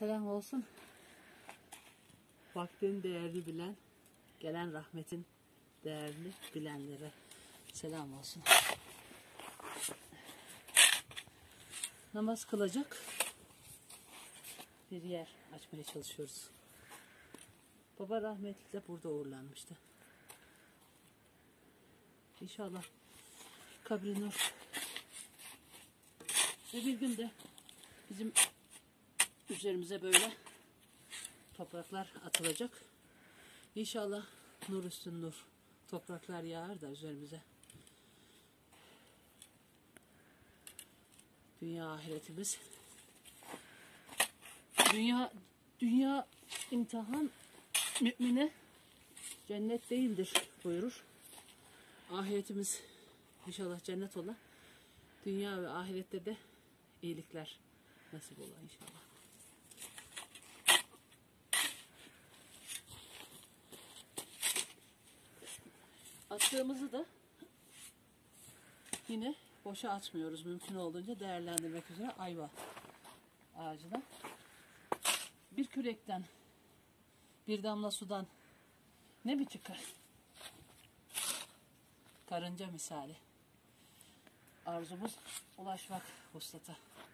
selam olsun. Vaktin değerini bilen, gelen rahmetin değerini bilenlere selam olsun. Namaz kılacak bir yer açmaya çalışıyoruz. Baba rahmetli de burada uğurlanmıştı. İnşallah kabri nur. Ve bir gün de bizim üzerimize böyle topraklar atılacak. İnşallah nur üstün nur. Topraklar yağar da üzerimize. Dünya ahiretimiz. Dünya imtihan, mümine cennet değildir buyurur. Ahiretimiz inşallah cennet ola. Dünya ve ahirette de iyilikler nasip ola inşallah. Attığımızı da yine boşa atmıyoruz. Mümkün olduğunca değerlendirmek üzere ayva ağacına. Bir kürekten, bir damla sudan ne mi çıkar? Karınca misali. Arzumuz ulaşmak vuslata.